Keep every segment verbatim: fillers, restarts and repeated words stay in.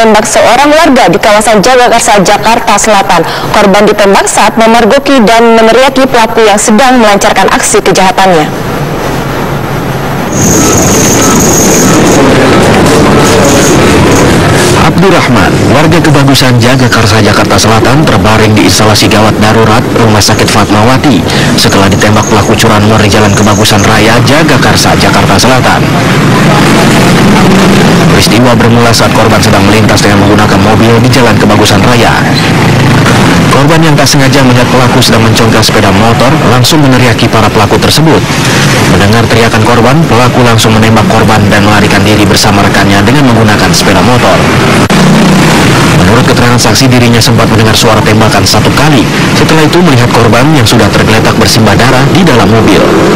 tembak seorang warga di kawasan Jagakarsa, Jakarta Selatan. Korban ditembak saat memergoki dan meneriaki pelaku yang sedang melancarkan aksi kejahatannya. Abdurrahman, warga Kebagusan Jagakarsa, Jakarta Selatan, terbaring di instalasi gawat darurat Rumah Sakit Fatmawati setelah ditembak pelaku curanmor di Jalan Kebagusan Raya, Jagakarsa, Jakarta Selatan. Peristiwa bermula saat korban sedang melintas dengan menggunakan mobil di Jalan Kebagusan Raya. Korban yang tak sengaja melihat pelaku sedang mencongkel sepeda motor langsung meneriaki para pelaku tersebut. Mendengar teriakan korban, pelaku langsung menembak korban dan melarikan diri bersama rekannya dengan menggunakan sepeda motor. Menurut keterangan saksi, dirinya sempat mendengar suara tembakan satu kali. Setelah itu melihat korban yang sudah tergeletak bersimbah darah di dalam mobil.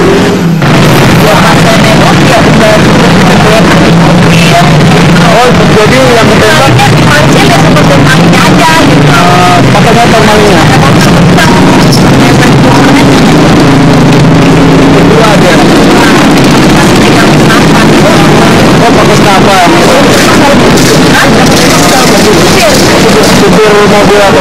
Oh, jadi yang ditembak mancing ya seperti mancing aja gitu. Pakai motor malingnya. Berdua aja. Oh, pakai kenapa? Supir mobil apa?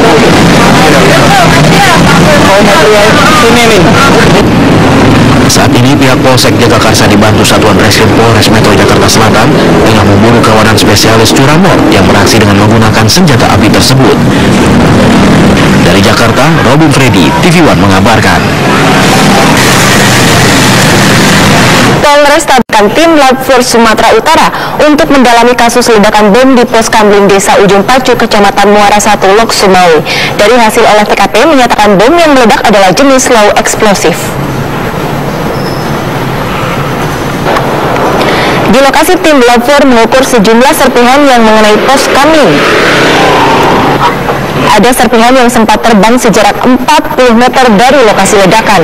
Oh, material ini nih. Saat ini pihak Polsek Jagakarsa dibantu Satuan Reskrim Polres Metro Jakarta Selatan tengah memburu kawanan spesialis curanmor yang beraksi dengan menggunakan senjata api tersebut. Dari Jakarta, Robin Freddy, T V One mengabarkan. Polres tabarkan tim Lab Force Sumatera Utara untuk mendalami kasus ledakan bom di pos Kamling Desa Ujung Pacu, Kecamatan Muara Satu, Lok Sumawe. Dari hasil olah T K P menyatakan bom yang meledak adalah jenis low eksplosif. Di lokasi tim Lab Force mengukur sejumlah serpihan yang mengenai pos Kamling. Ada serpihan yang sempat terbang sejarak empat puluh meter dari lokasi ledakan.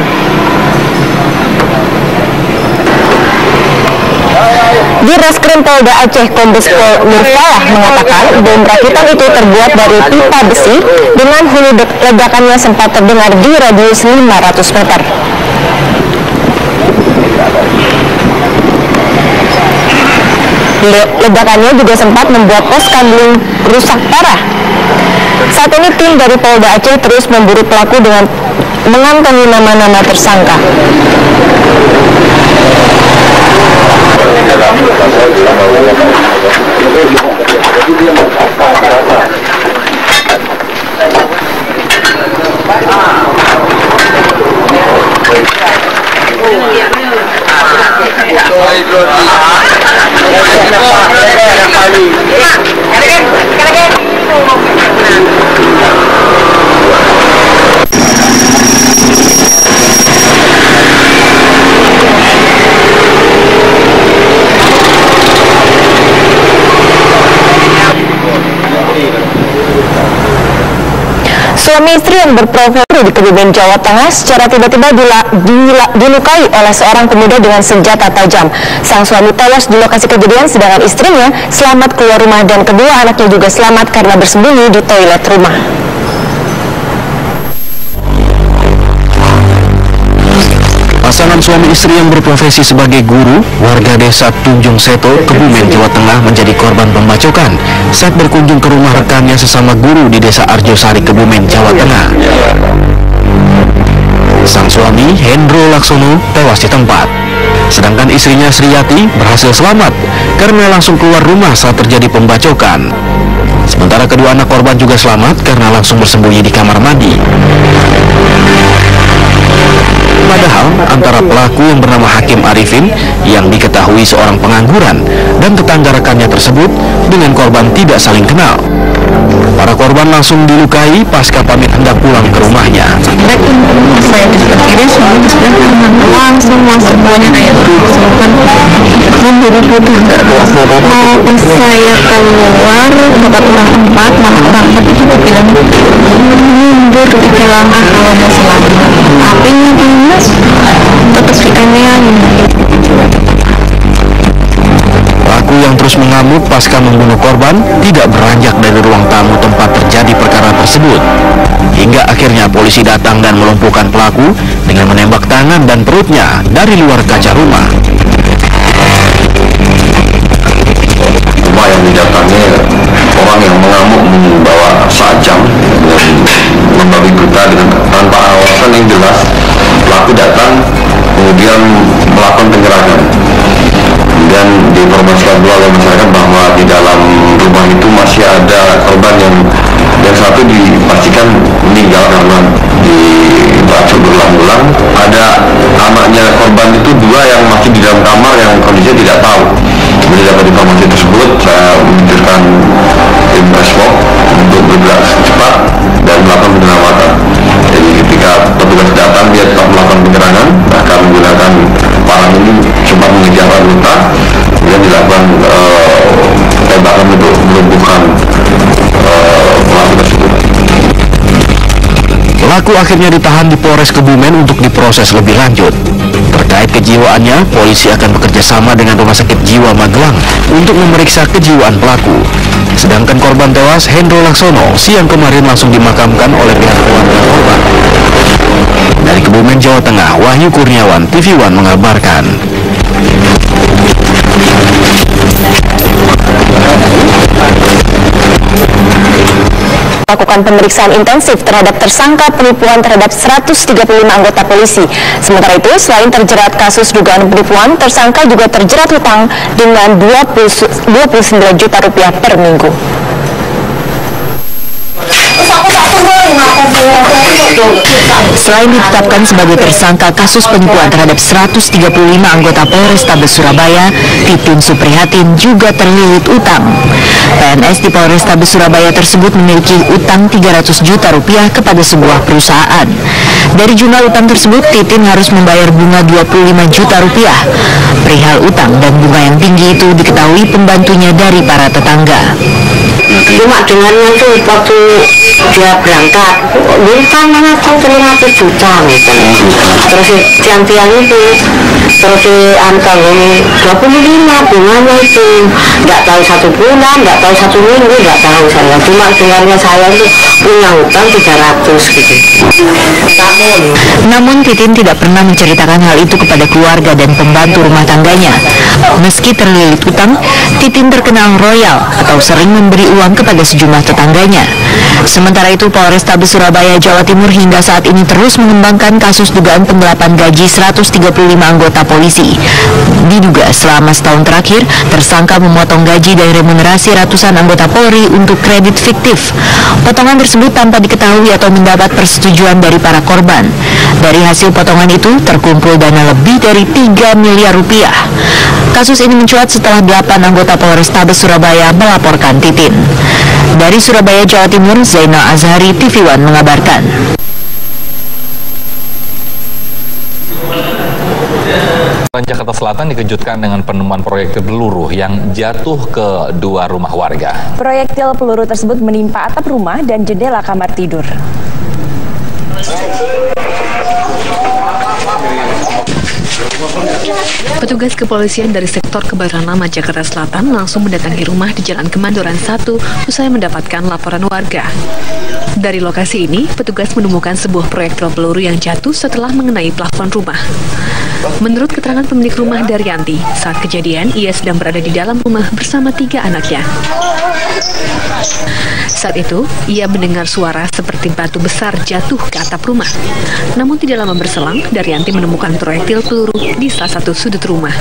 Di Reskrim Polda Aceh, Kombes Pol Nurfalah mengatakan bom rakitan itu terbuat dari pipa besi dengan hulu ledakannya sempat terdengar di radius lima ratus meter. Ledakannya juga sempat membuat pos Kamling rusak parah. Saat ini tim dari Polda Aceh terus memburu pelaku dengan mengantongi nama-nama tersangka. Suami istri yang berprofesi di Kebumen, Jawa Tengah secara tiba-tiba dila, dila, dilukai oleh seorang pemuda dengan senjata tajam. Sang suami tewas di lokasi kejadian, sedangkan istrinya selamat keluar rumah dan kedua anaknya juga selamat karena bersembunyi di toilet rumah. Pasangan suami istri yang berprofesi sebagai guru, warga desa Tunjung Seto, Kebumen, Jawa Tengah menjadi korban pembacokan saat berkunjung ke rumah rekannya sesama guru di desa Arjosari, Kebumen, Jawa Tengah. Sang suami, Hendro Laksono, tewas di tempat. Sedangkan istrinya Sriyati berhasil selamat karena langsung keluar rumah saat terjadi pembacokan. Sementara kedua anak korban juga selamat karena langsung bersembunyi di kamar mandi. Padahal antara pelaku yang bernama Hakim Arifin yang diketahui seorang pengangguran dan tetangga rekannya tersebut dengan korban tidak saling kenal. Para korban langsung dilukai pasca pamit hendak pulang ke rumahnya. Saya di sebelah kiri, suami di sebelah kanan, langsung masuk semuanya air memburu-buru. Mau saya keluar tempat orang empat, malah orang empat itu bilang mundur di jalanan kalau mau selamat. Apinya panas, tetap ikannya. Pelaku yang terus mengamuk pasca membunuh korban tidak beranjak dari ruang tamu tempat terjadi perkara tersebut. Hingga akhirnya polisi datang dan melumpuhkan pelaku dengan menembak tangan dan perutnya dari luar kaca rumah. Rumah yang didatangi orang yang mengamuk membawa sajam dan membabi buta dengan tanpa alasan yang jelas. Pelaku datang kemudian melakukan penyerangan. Dan diinformasikan pula oleh masyarakat bahwa di dalam rumah itu masih ada korban yang yang satu dipastikan meninggal karena diracun berulang-ulang. Ada anaknya korban itu dua yang masih di dalam kamar yang kondisinya tidak tahu. Kemudian dapat informasi tersebut, saya meluncurkan tim Resmob untuk bergerak cepat dan melakukan penyelamatan. Jadi ketika petugas datang, dia tetap melakukan penyerangan, akan menggunakan parang ini sempat mengejar anggota, kemudian dilakukan uh, tembakan untuk melumpuhkan uh, pelaku tersebut. Pelaku akhirnya ditahan di Polres Kebumen untuk diproses lebih lanjut. Terkait kejiwaannya, polisi akan bekerja sama dengan Rumah Sakit Jiwa Magelang untuk memeriksa kejiwaan pelaku. Sedangkan korban tewas, Hendro Laksono, siang kemarin langsung dimakamkan oleh pihak keluarga korban. Dari Kebumen, Jawa Tengah, Wahyu Kurniawan, T V One mengabarkan. Lakukan pemeriksaan intensif terhadap tersangka penipuan terhadap seratus tiga puluh lima anggota polisi. Sementara itu, selain terjerat kasus dugaan penipuan, tersangka juga terjerat hutang dengan dua puluh sembilan juta rupiah per minggu. Selain ditetapkan sebagai tersangka kasus penipuan terhadap seratus tiga puluh lima anggota Polrestabes Surabaya, Titin Suprihatin juga terlilit utang. P N S di Polrestabes Surabaya tersebut memiliki utang tiga ratus juta rupiah kepada sebuah perusahaan. Dari jumlah utang tersebut, Titin harus membayar bunga dua puluh lima juta rupiah. Perihal utang dan bunga yang tinggi itu diketahui pembantunya dari para tetangga. Cuma dengannya tuh waktu dia berangkat, dia kan mana tahu lima ratus juta gitu. Terus tiang-tiang itu, terus si angka dua puluh lima bunganya itu, nggak tahu satu bulan, nggak tahu satu minggu, nggak tahu saya. Cuma dengannya saya itu punya utang tiga ratus gitu. Namun Titin tidak pernah menceritakan hal itu kepada keluarga dan pembantu rumah tangganya. Meski terlilit utang, Titin terkenal royal atau sering memberi uang kepada sejumlah tetangganya. Sementara itu, Polrestabes Surabaya, Jawa Timur hingga saat ini terus mengembangkan kasus dugaan penggelapan gaji seratus tiga puluh lima anggota polisi. Diduga selama setahun terakhir, tersangka memotong gaji dari remunerasi ratusan anggota Polri untuk kredit fiktif. Potongan tersebut tanpa diketahui atau mendapat persetujuan dari para korban. Dari hasil potongan itu, terkumpul dana lebih dari tiga miliar rupiah. Kasus ini mencuat setelah delapan anggota Polrestabes Surabaya melaporkan Titin. Dari Surabaya, Jawa Timur, Zainal Azhari, T V One mengabarkan. Jakarta Selatan dikejutkan dengan penemuan proyektil peluru yang jatuh ke dua rumah warga. Proyektil peluru tersebut menimpa atap rumah dan jendela kamar tidur. Petugas kepolisian dari sektor Kebayoran Lama Jakarta Selatan langsung mendatangi rumah di Jalan Kemandoran satu usai mendapatkan laporan warga. Dari lokasi ini, petugas menemukan sebuah proyektil peluru yang jatuh setelah mengenai plafon rumah. Menurut keterangan pemilik rumah Daryanti, saat kejadian ia sedang berada di dalam rumah bersama tiga anaknya. Saat itu, ia mendengar suara seperti batu besar jatuh ke atap rumah. Namun tidak lama berselang, Daryanti menemukan proyektil peluru di salah satu sudut rumah.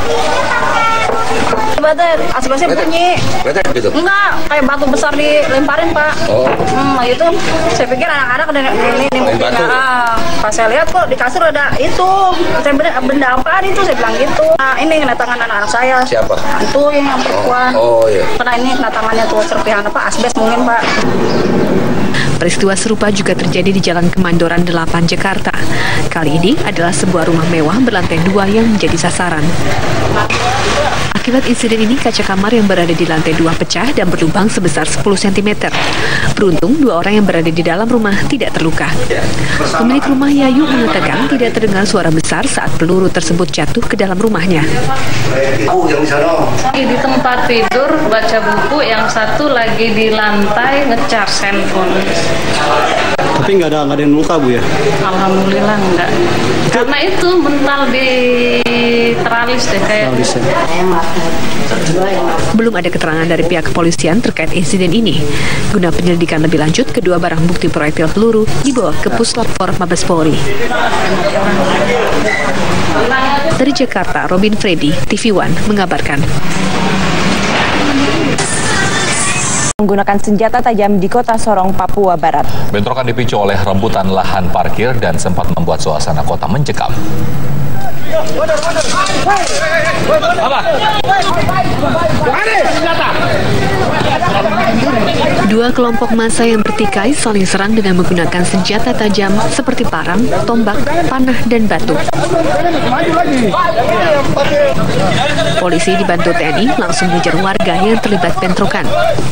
Bater, asbesnya bunyi. Gitu? Enggak, kayak batu besar dilemparin, Pak. Oh. Hmm, itu saya pikir anak-anak udah ini ini mungkin. Nah, pas saya lihat kok di kasur ada itu. Saya benda, benda apaan itu? Saya bilang gitu. Nah, ini kena tangan anak-anak saya. Siapa? Itu yang perempuan. Oh, oh iya. Karena ini kena tangannya tuh serpihan apa? Asbes mungkin, Pak. Peristiwa serupa juga terjadi di Jalan Kemandoran delapan, Jakarta. Kali ini adalah sebuah rumah mewah berlantai dua yang menjadi sasaran. Akibat insiden ini, kaca kamar yang berada di lantai dua pecah dan berlubang sebesar sepuluh sentimeter. Beruntung, dua orang yang berada di dalam rumah tidak terluka. Pemilik rumah Yayu mengatakan tidak terdengar suara besar saat peluru tersebut jatuh ke dalam rumahnya. Di tempat tidur, baca buku, yang satu lagi di lantai ngecas handphone. Tapi nggak ada nggak ada yang luka, Bu, ya? Alhamdulillah enggak. Karena itu mental di teralis deh kayak. Teralis, ya. Belum ada keterangan dari pihak kepolisian terkait insiden ini. Guna penyelidikan lebih lanjut, kedua barang bukti proyektil peluru dibawa ke Puslap empat Mabes Polri. Dari Jakarta, Robin Freddy, T V One mengabarkan. Menggunakan senjata tajam di kota Sorong, Papua Barat. Bentrokan dipicu oleh rebutan lahan parkir dan sempat membuat suasana kota mencekam. Dua kelompok massa yang bertikai saling serang dengan menggunakan senjata tajam seperti parang, tombak, panah, dan batu. Polisi dibantu T N I langsung mengejar warga yang terlibat bentrokan.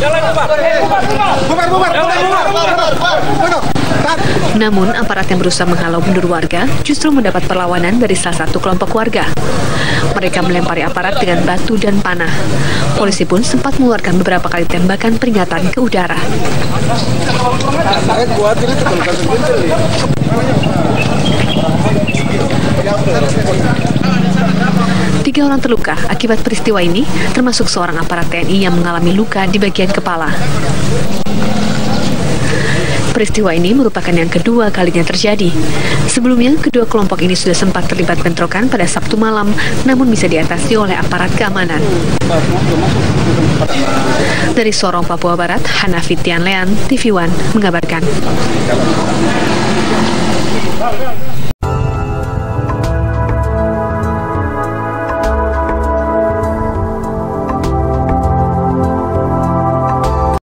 Namun, aparat yang berusaha menghalau mundur warga justru mendapat perlawanan dari salah satu kelompok warga. Mereka melempari aparat dengan batu dan panah. Polisi pun sempat mengeluarkan beberapa kali tembakan peringatan ke udara. Tiga orang terluka akibat peristiwa ini, termasuk seorang aparat T N I yang mengalami luka di bagian kepala. Peristiwa ini merupakan yang kedua kalinya terjadi. Sebelumnya, kedua kelompok ini sudah sempat terlibat bentrokan pada Sabtu malam, namun bisa diatasi oleh aparat keamanan. Dari Sorong, Papua Barat, Hanafi Tianlean, T V One mengabarkan.